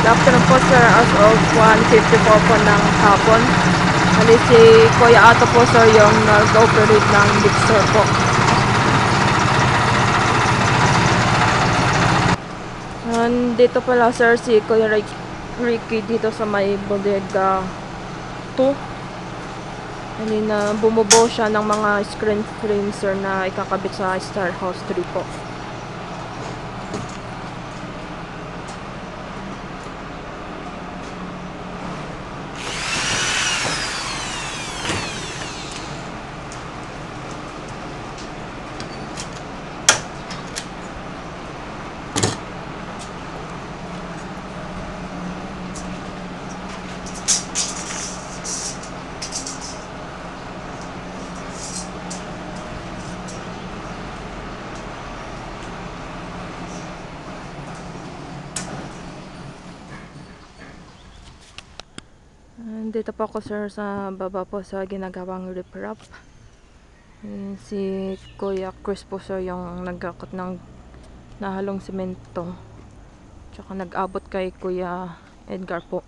afternoon po sir, as of 1:54 po ng hapon. Bali si Kuya Ato po sir yung nag-operate ng mixer po. Dito pala sir si Kuya Ricky dito sa may bodega 2. Na bumubuo siya ng mga screen frame sir na ikakabit sa Star House 3 po. Dito po ako sir sa baba po sa ginagawang riprap. Si Kuya Chris po sir yung nagkakot ng nahalong semento. Tsaka nag-abot kay Kuya Edgar po.